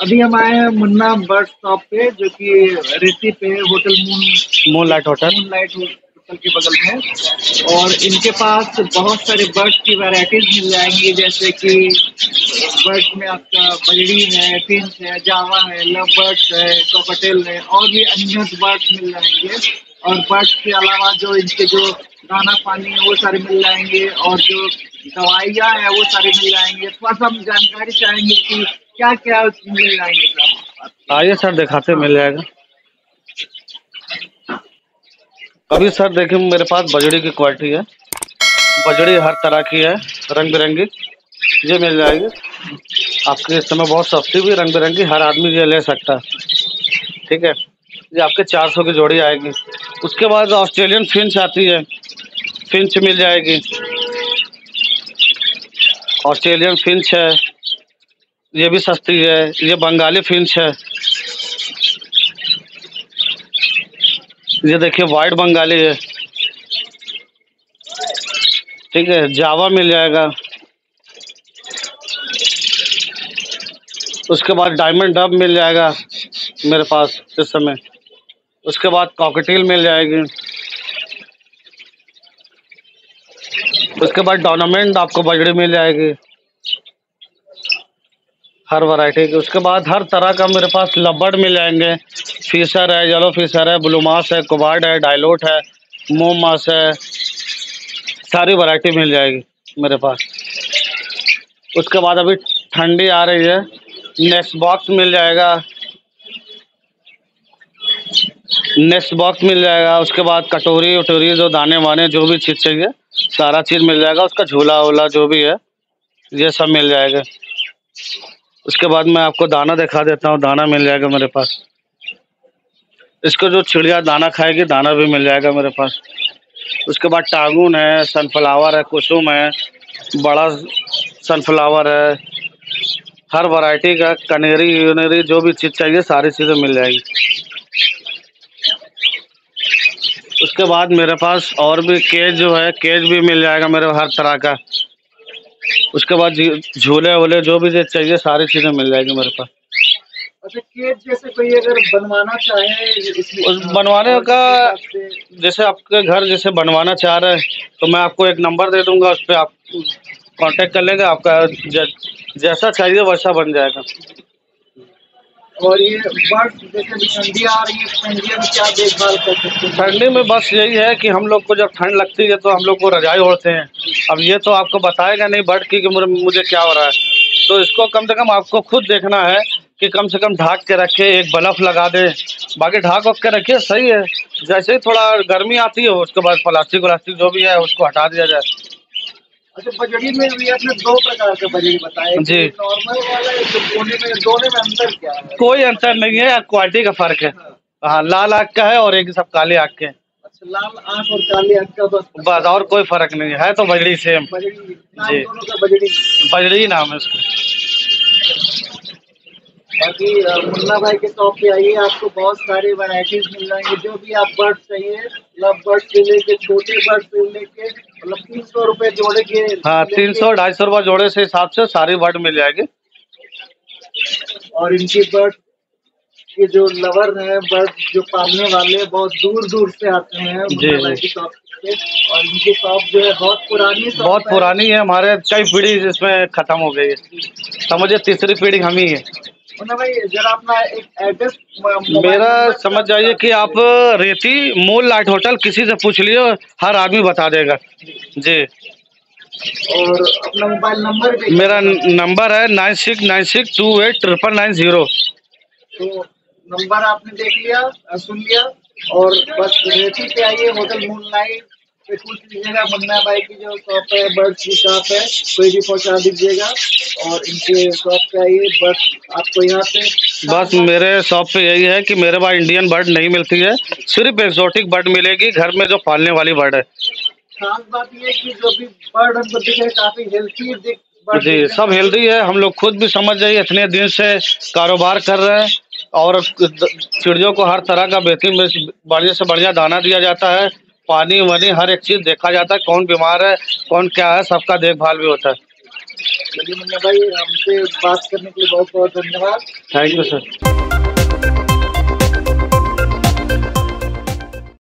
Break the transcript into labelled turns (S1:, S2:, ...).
S1: अभी हम आए हैं मुन्ना बर्ड शॉप पे, जो कि रेती पे है, hotel
S2: moonlight hotel.
S1: Hotel के बगल में। और इनके पास बहुत सारे बर्ड्स की वैरायटीज मिल जाएंगी, जैसे कि बर्ड्स में आपका बजड़ी है, फिंच है, जावा है, लव बर्ड्स है, कॉकटेल है, और भी अन्य बर्ड्स मिल जाएंगे। और बर्ड्स के अलावा जो इनके जो दाना पानी है वो सारे मिल जाएंगे, और जो दवाइयाँ है वो सारी मिल जाएंगे। थोड़ा सा हम जानकारी चाहेंगे कि क्या क्या मिल जाएंगे सर।
S2: आइए सर, दिखाते मिल जाएगा। अभी सर देखिए, मेरे पास बजड़ी की क्वालिटी है। बजड़ी हर तरह की है, रंग बिरंगी। ये मिल जाएगी आपके इस समय बहुत सस्ती भी, रंग बिरंगी, हर आदमी ये ले सकता है। ठीक है, ये आपके 400 की जोड़ी आएगी। उसके बाद ऑस्ट्रेलियन फिंच आती है, फिंच मिल जाएगी। ऑस्ट्रेलियन फिंच है, ये भी सस्ती है। ये बंगाली फिंच है, ये देखिए वाइट बंगाली है। ठीक है, जावा मिल जाएगा। उसके बाद डायमंड डब मिल जाएगा मेरे पास इस समय। उसके बाद कॉकटेल मिल जाएगी। उसके बाद टूर्नामेंट आपको बजड़ी मिल जाएगी, हर वैरायटी की। उसके बाद हर तरह का मेरे पास लबर्ड मिल जाएंगे। फिशर है, येलो फिशर है, ब्लू मास है, कुबार्ड है, डायलोट है, मोम मास है, सारी वैरायटी मिल जाएगी मेरे पास। उसके बाद अभी ठंडी आ रही है, नेक्स्ट बॉक्स मिल जाएगा, नेक्स्ट बॉक्स मिल जाएगा। उसके बाद कटोरी वटोरी, जो दाने वाने, जो भी चीज़ चाहिए सारा चीज़ मिल जाएगा। उसका झूला वूला जो भी है ये सब मिल जाएगा। उसके बाद मैं आपको दाना दिखा देता हूँ, दाना मिल जाएगा मेरे पास। इसको जो चिड़िया दाना खाएगी, दाना भी मिल जाएगा मेरे पास। उसके बाद टागुन है, सनफ्लावर है, कुसुम है, बड़ा सनफ्लावर है, हर वैरायटी का कनेरी यूनेरी जो भी चीज़ चाहिए सारी चीज़ें मिल जाएगी। उसके बाद मेरे पास और भी केज जो है, केज भी मिल जाएगा मेरे, हर तरह का। उसके बाद झूले वूले जो भी चाहिए सारी चीज़ें मिल जाएगी मेरे पास।
S1: अच्छा, केज जैसे कोई अगर बनवाना चाहे
S2: उस बनवाने का, जैसे आपके घर जैसे बनवाना चाह रहे हैं तो मैं आपको एक नंबर दे दूंगा, उस पर आप कांटेक्ट कर लेंगे। आपका जैसा चाहिए वैसा बन जाएगा।
S1: और ये बर्ड्स जैसे अभी ठंडी आ रही है, ठंडी में क्या देखभाल कर सकते हैं?
S2: ठंडी में बस यही है कि हम लोग को जब ठंड लगती है तो हम लोग को रजाई ओढ़ते हैं। अब ये तो आपको बताएगा नहीं बर्ड की कि मुझे क्या हो रहा है, तो इसको कम से कम आपको खुद देखना है कि कम से कम ढाक के रखे, एक बल्ब लगा दे। बाकी ढाक वक के रखिए, सही है। जैसे ही थोड़ा गर्मी आती है उसके बाद प्लास्टिक व्लास्टिक जो भी है उसको हटा दिया जाए।
S1: अच्छा, बजड़ी में भी आपने दो प्रकार का बजड़ी बताया,
S2: जी,
S1: नॉर्मल वाला है, जो कोने में, दोनों में अंतर क्या है?
S2: कोई अंतर नहीं है, क्वालिटी का फर्क है। हाँ, लाल आँख का है और एक सब काले आँख के।
S1: अच्छा, लाल आँख और काली आँख का
S2: बस, और कोई फर्क नहीं है तो बजड़ी सेम।
S1: बजड़ी नाम
S2: जी,
S1: दोनों का बजड़ी।
S2: बजड़ी ही नाम है उसका।
S1: बाकी मुन्ना भाई के शॉप पे आइए, आपको बहुत सारी वैरायटीज मिल जाएंगी। जो भी आप बर्ड चाहिए, लव बर्ड से लेके छोटे बर्ड से लेके, मतलब 300 रुपए जोड़े के।
S2: हाँ, 300-250 रुपये जोड़े से हिसाब से सारी बर्ड मिल जाएगी।
S1: और इनकी बर्ड के जो लवर हैं, बर्ड जो पालने वाले, बहुत दूर दूर से आते हैं मुन्ना भाई की शॉप पे। और इनकी शॉप जो है बहुत पुरानी शॉप है।
S2: बहुत पुरानी है, हमारे कई पीढ़ी इसमें खत्म हो गई है, समझिए तीसरी पीढ़ी हम ही है।
S1: मुन्ना भाई, जरा अपना एक एड्रेस
S2: मेरा समझ जाइए कि आप रेती मून लाइट होटल किसी से पूछ लिए, हर आदमी बता देगा जी।
S1: और अपना मोबाइल नंबर भी।
S2: मेरा नंबर है 9696289990।
S1: तो नंबर आपने देख लिया, सुन लिया। और बस रेती पे आइए, होटल मूनलाइट पे पूछ लीजिएगा, मुन्ना भाई की जो शॉप है, बर्ड्स की शॉप है, कोई भी पहुंचा दीजिएगा। और इनके शॉप पे आइए, बस आपको यहाँ पे
S2: बस मेरे शॉप पे यही है कि मेरे पास इंडियन बर्ड नहीं मिलती है, सिर्फ एक्सोटिक बर्ड मिलेगी, घर में जो पालने वाली बर्ड है।
S1: खास बात ये कि जो भी बर्ड हमको दिख रहे काफी हेल्थी
S2: जी, सब हेल्दी है। हम लोग खुद भी समझ जाइए, इतने दिन से कारोबार कर रहे हैं और चिड़ियों को हर तरह का बेहतरीन बढ़िया से बढ़िया दाना दिया जाता है, पानी वानी हर एक चीज़ देखा जाता है, कौन बीमार है कौन क्या है, सबका देखभाल भी होता है।
S1: चलिए मुन्ना भाई, हमसे बात करने के लिए बहुत बहुत धन्यवाद।
S2: Thank you sir.